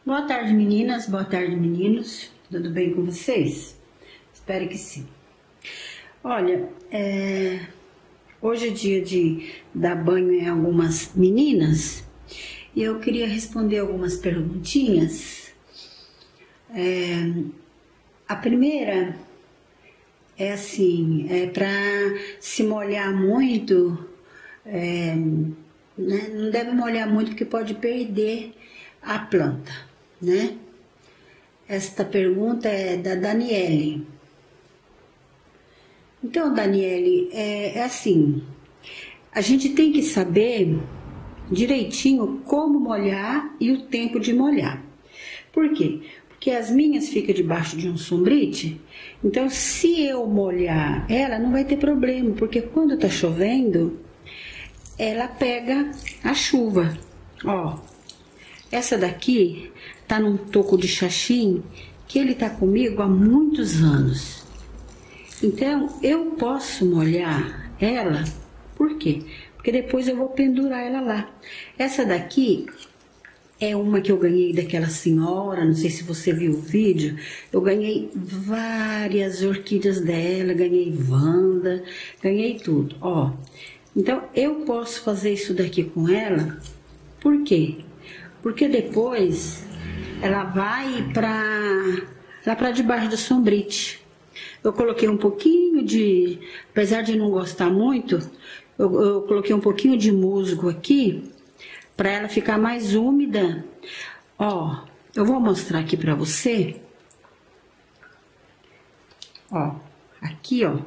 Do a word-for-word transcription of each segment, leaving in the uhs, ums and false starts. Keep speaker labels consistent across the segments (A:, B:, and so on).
A: Boa tarde, meninas, boa tarde, meninos. Tudo bem com vocês? Espero que sim. Olha, é... hoje é dia de dar banho em algumas meninas e eu queria responder algumas perguntinhas. É... A primeira é assim, é para se molhar muito, é... né? Não deve molhar muito porque pode perder a planta, né? Esta pergunta é da Daniele. Então, Daniele, é, é assim, a gente tem que saber direitinho como molhar e o tempo de molhar. Por quê? Porque as minhas ficam debaixo de um sombrite, então se eu molhar ela não vai ter problema, porque quando tá chovendo, ela pega a chuva. Ó, essa daqui tá num toco de xaxim que ele tá comigo há muitos anos. Então, eu posso molhar ela, por quê? Porque depois eu vou pendurar ela lá. Essa daqui é uma que eu ganhei daquela senhora, não sei se você viu o vídeo. Eu ganhei várias orquídeas dela, ganhei Wanda, ganhei tudo, ó. Então, eu posso fazer isso daqui com ela, por quê? Porque depois ela vai pra, lá pra debaixo do sombrite. Eu coloquei um pouquinho de, apesar de não gostar muito, eu, eu coloquei um pouquinho de musgo aqui, para ela ficar mais úmida. Ó, eu vou mostrar aqui para você. Ó, aqui, ó.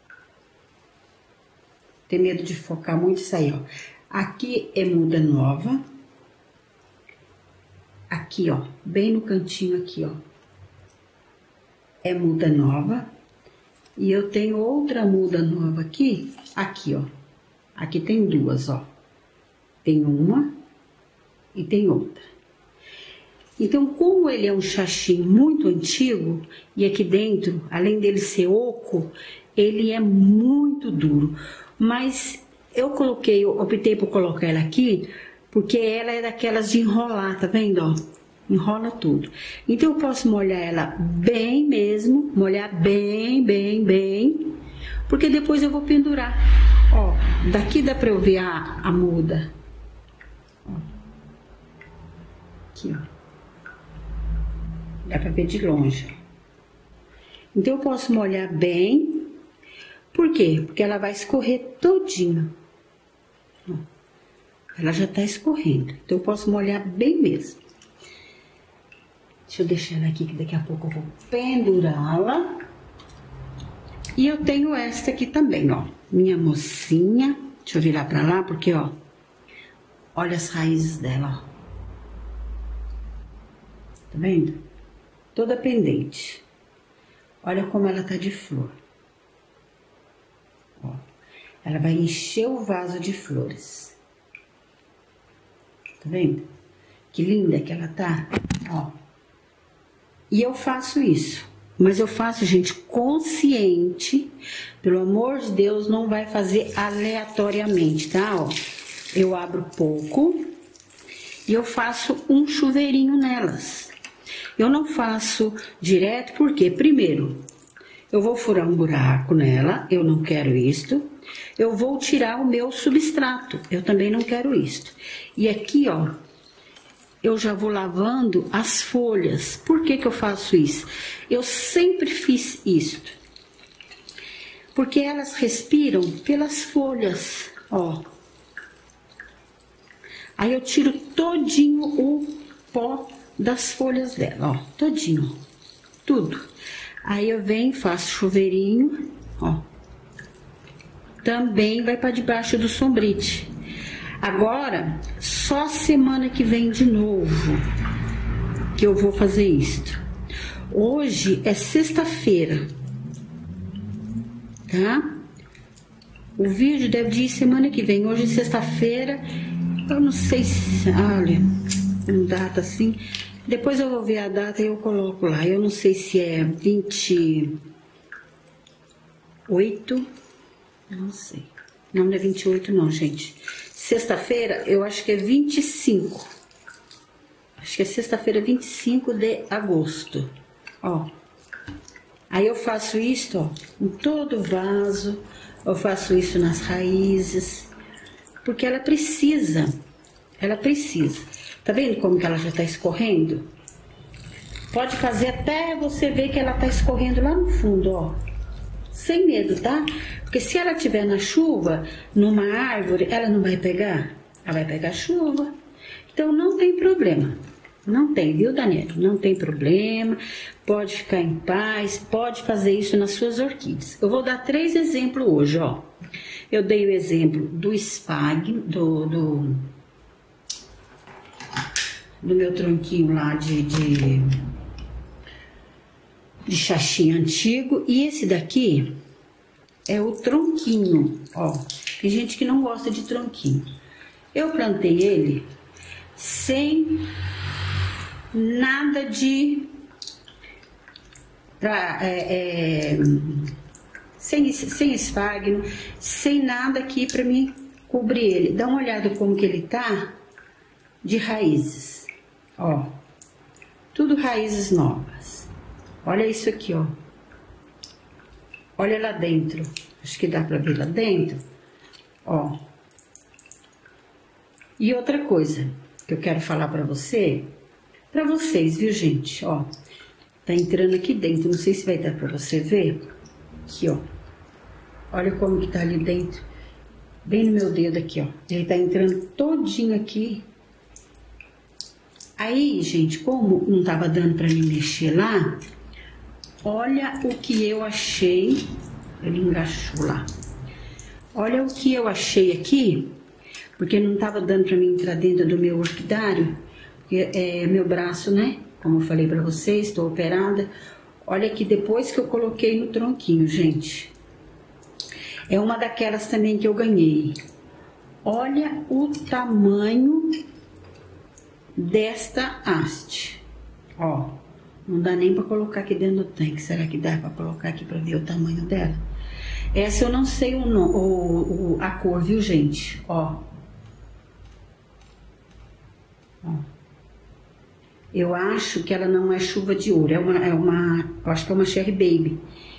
A: Tem medo de focar muito isso aí, ó. Aqui é muda nova. Aqui, ó, bem no cantinho aqui, ó. É muda nova. E eu tenho outra muda nova aqui, aqui, ó. Aqui tem duas, ó. Tem uma e tem outra. Então, como ele é um xaxim muito antigo, e aqui dentro, além dele ser oco, ele é muito duro. Mas eu coloquei, eu optei por colocar ela aqui, porque ela é daquelas de enrolar, tá vendo, ó? Enrola tudo. Então, eu posso molhar ela bem mesmo, molhar bem, bem, bem, porque depois eu vou pendurar. Ó, daqui dá pra eu ver a, a muda. Ó. Aqui, ó. Dá pra ver de longe. Então, eu posso molhar bem. Por quê? Porque ela vai escorrer todinho. Ó. Ela já tá escorrendo. Então, eu posso molhar bem mesmo. Deixa eu deixar ela aqui, que daqui a pouco eu vou pendurá-la. E eu tenho esta aqui também, ó. Minha mocinha. Deixa eu virar pra lá, porque, ó. Olha as raízes dela, ó. Tá vendo? Toda pendente. Olha como ela tá de flor. Ó. Ela vai encher o vaso de flores. Tá vendo? Que linda que ela tá, ó. E eu faço isso, mas eu faço, gente, consciente, pelo amor de Deus, não vai fazer aleatoriamente, tá? Ó, eu abro pouco e eu faço um chuveirinho nelas. Eu não faço direto, porque, primeiro, eu vou furar um buraco nela, eu não quero isto. Eu vou tirar o meu substrato, eu também não quero isto. E aqui, ó, eu já vou lavando as folhas. Por que que eu faço isso? Eu sempre fiz isso. Porque elas respiram pelas folhas, ó. Aí eu tiro todinho o pó das folhas dela, ó. Todinho, tudo. Aí eu venho, faço chuveirinho, ó. Também vai para debaixo do sombrite. Agora, só semana que vem de novo que eu vou fazer isto. Hoje é sexta-feira, tá? O vídeo deve ir semana que vem. Hoje é sexta-feira, eu não sei se... Olha, com data assim. Depois eu vou ver a data e eu coloco lá. Eu não sei se é vinte e oito, não sei. Não, não é vinte e oito não, gente. Sexta-feira, eu acho que é vinte e cinco. acho que é sexta-feira, vinte e cinco de agosto, ó. Aí eu faço isso, ó, em todo o vaso, eu faço isso nas raízes, porque ela precisa, ela precisa. Tá vendo como que ela já tá escorrendo? Pode fazer até você ver que ela tá escorrendo lá no fundo, ó. Sem medo, tá? Porque se ela estiver na chuva, numa árvore, ela não vai pegar? Ela vai pegar chuva. Então não tem problema. Não tem, viu, Daniela? Não tem problema. Pode ficar em paz, pode fazer isso nas suas orquídeas. Eu vou dar três exemplos hoje, ó. Eu dei o exemplo do sphagnum, do, do, do meu tronquinho lá de, de, de xaxim antigo. E esse daqui é o tronquinho, ó. Tem gente que não gosta de tronquinho. Eu plantei ele sem nada de... Pra, é, é, sem, sem esfagno, sem nada aqui para me cobrir ele. Dá uma olhada como que ele tá de raízes, ó. Tudo raízes novas. Olha isso aqui, ó. Olha lá dentro. Acho que dá para ver lá dentro, ó. E outra coisa que eu quero falar para você, para vocês, viu, gente, ó. Tá entrando aqui dentro, não sei se vai dar pra você ver. Aqui, ó. Olha como que tá ali dentro. Bem no meu dedo aqui, ó. Ele tá entrando todinho aqui. Aí, gente, como não tava dando pra mim mexer lá, olha o que eu achei. Ele engaixou lá. Olha o que eu achei aqui, porque não tava dando pra mim entrar dentro do meu orquidário. Porque é meu braço, né? Como eu falei pra vocês, estou operada. Olha aqui, depois que eu coloquei no tronquinho, gente. É uma daquelas também que eu ganhei. Olha o tamanho desta haste. Ó, não dá nem pra colocar aqui dentro do tanque. Será que dá pra colocar aqui pra ver o tamanho dela? Essa eu não sei o, o, o, a cor, viu, gente? Ó. Ó. Eu acho que ela não é chuva de ouro, é uma, é uma, eu acho que é uma Cherry Baby.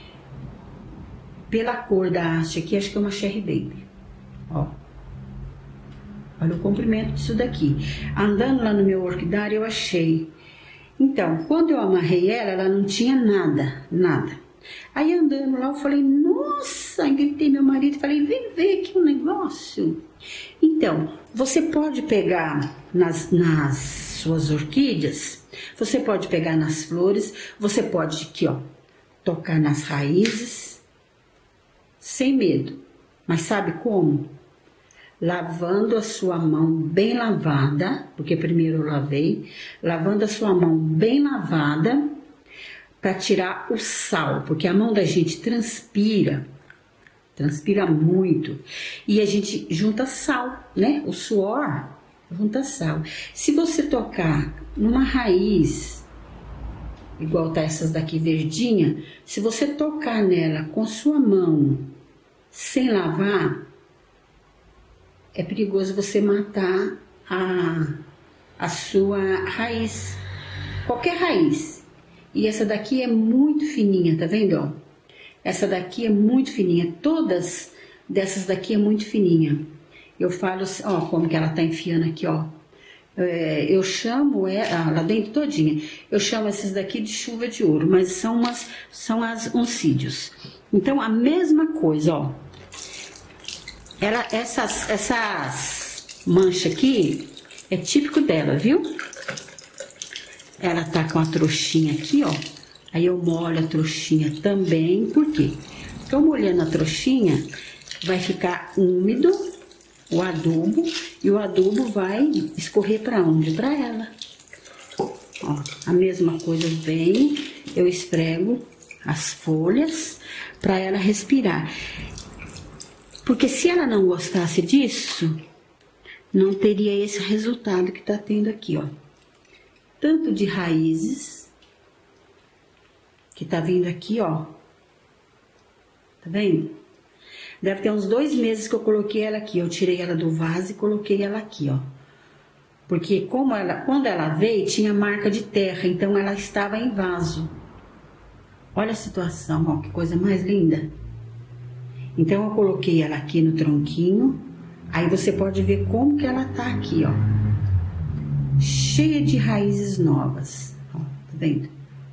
A: Pela cor da haste aqui, acho que é uma Cherry Baby. Ó. Olha o comprimento disso daqui. Andando lá no meu orquidário, eu achei. Então, quando eu amarrei ela, ela não tinha nada, nada. Aí andando lá, eu falei, nossa, gritei meu marido, falei, vem ver aqui um negócio. Então, você pode pegar nas, nas suas orquídeas, você pode pegar nas flores, você pode aqui, ó, tocar nas raízes, sem medo. Mas sabe como? Lavando a sua mão bem lavada, porque primeiro eu lavei, lavando a sua mão bem lavada, para tirar o sal, porque a mão da gente transpira, transpira muito, e a gente junta sal, né? O suor junta sal. Se você tocar numa raiz, igual tá essas daqui verdinha, se você tocar nela com sua mão, sem lavar, é perigoso você matar a, a sua raiz, qualquer raiz. E essa daqui é muito fininha, tá vendo, ó? Essa daqui é muito fininha, todas dessas daqui é muito fininha. Eu falo, ó, como que ela tá enfiando aqui, ó. É, eu chamo ela, lá dentro todinha, eu chamo essas daqui de chuva de ouro, mas são, umas, são as oncídios. Então, a mesma coisa, ó. Ela, essas, essas manchas aqui, é típico dela, viu? Ela tá com a trouxinha aqui, ó. Aí eu molho a trouxinha também, por quê? Porque eu molhando a trouxinha, vai ficar úmido o adubo, e o adubo vai escorrer pra onde? Pra ela. Ó, a mesma coisa vem, eu esfrego as folhas pra ela respirar. Porque se ela não gostasse disso, não teria esse resultado que tá tendo aqui, ó. Tanto de raízes, que tá vindo aqui, ó. Tá vendo? Deve ter uns dois meses que eu coloquei ela aqui. Eu tirei ela do vaso e coloquei ela aqui, ó. Porque como ela, quando ela veio, tinha marca de terra, então ela estava em vaso. Olha a situação, ó, que coisa mais linda. Então eu coloquei ela aqui no tronquinho, aí você pode ver como que ela tá aqui, ó. Cheia de raízes novas, ó, tá vendo?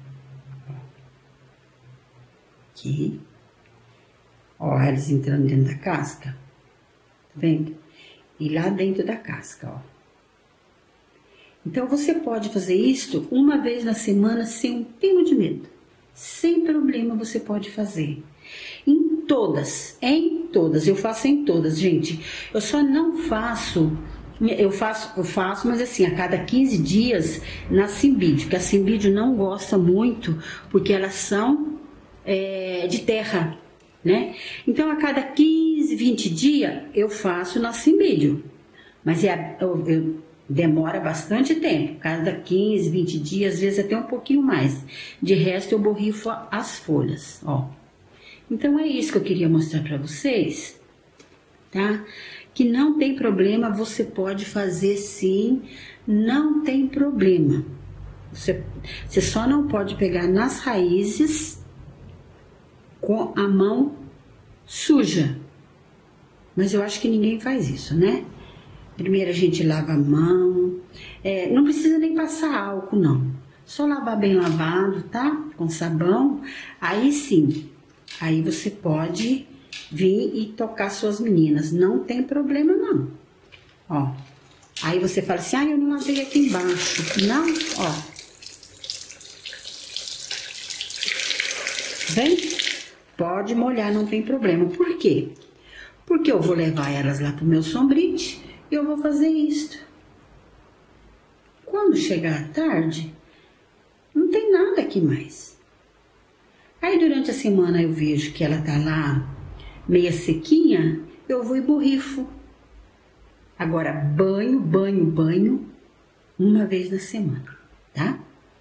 A: Aqui. Ó, elas entrando dentro da casca, tá vendo? E lá dentro da casca, ó. Então, você pode fazer isto uma vez na semana sem um pingo de medo. Sem problema você pode fazer. Em todas, em todas, eu faço em todas, gente. Eu só não faço, eu faço, eu faço, mas assim, a cada quinze dias na Simbídio, que a Simbídio não gosta muito, porque elas são é, de terra, né? Então, a cada quinze, vinte dias, eu faço na Simbídio. Mas é, eu, eu demora bastante tempo, cada quinze, vinte dias, às vezes até um pouquinho mais. De resto, eu borrifo as folhas, ó. Então, é isso que eu queria mostrar pra vocês, tá? Que não tem problema, você pode fazer sim, não tem problema. Você, você só não pode pegar nas raízes com a mão suja. Mas eu acho que ninguém faz isso, né? Primeiro a gente lava a mão, é, não precisa nem passar álcool não, só lavar bem lavado, tá? Com sabão, aí sim, aí você pode vir e tocar suas meninas, não tem problema não, ó. Aí você fala assim, ah, eu não lavei aqui embaixo, não, ó. Vem? Pode molhar, não tem problema, por quê? Porque eu vou levar elas lá pro meu sombrite, eu vou fazer isto. Quando chegar a tarde, não tem nada aqui mais. Aí durante a semana eu vejo que ela tá lá meia sequinha, eu vou e borrifo. Agora banho, banho, banho, uma vez na semana, tá?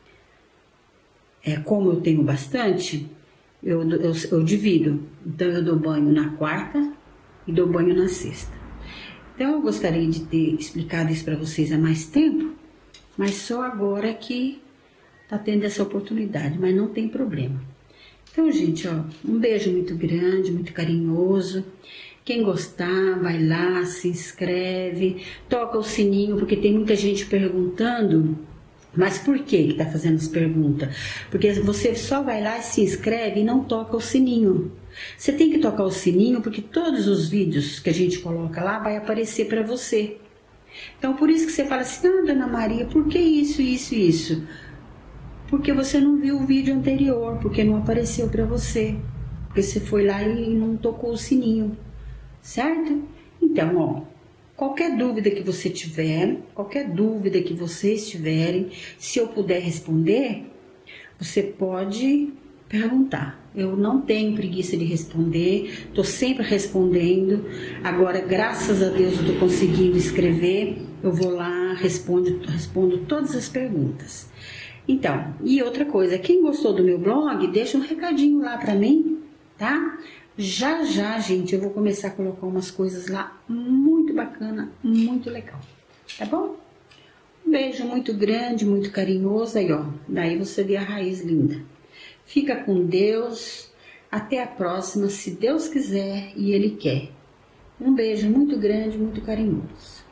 A: É, como eu tenho bastante, eu, eu, eu divido. Então eu dou banho na quarta e dou banho na sexta. Então, eu gostaria de ter explicado isso para vocês há mais tempo, mas só agora que tá tendo essa oportunidade, mas não tem problema. Então, gente, ó, um beijo muito grande, muito carinhoso. Quem gostar, vai lá, se inscreve, toca o sininho, porque tem muita gente perguntando, mas por que que tá fazendo as perguntas? Porque você só vai lá e se inscreve e não toca o sininho. Você tem que tocar o sininho porque todos os vídeos que a gente coloca lá vai aparecer para você. Então, por isso que você fala assim, ah, Dona Maria, por que isso, isso, isso? Porque você não viu o vídeo anterior, porque não apareceu para você. Porque você foi lá e não tocou o sininho, certo? Então, ó, qualquer dúvida que você tiver, qualquer dúvida que vocês tiverem, se eu puder responder, você pode perguntar. Eu não tenho preguiça de responder, tô sempre respondendo. Agora, graças a Deus, eu tô conseguindo escrever. Eu vou lá, respondo, respondo todas as perguntas. Então, e outra coisa, quem gostou do meu blog, deixa um recadinho lá pra mim, tá? Já, já, gente, eu vou começar a colocar umas coisas lá muito bacana, muito legal, tá bom? Um beijo muito grande, muito carinhoso, aí ó, daí você vê a raiz linda. Fica com Deus, até a próxima, se Deus quiser e Ele quer. Um beijo muito grande, muito carinhoso.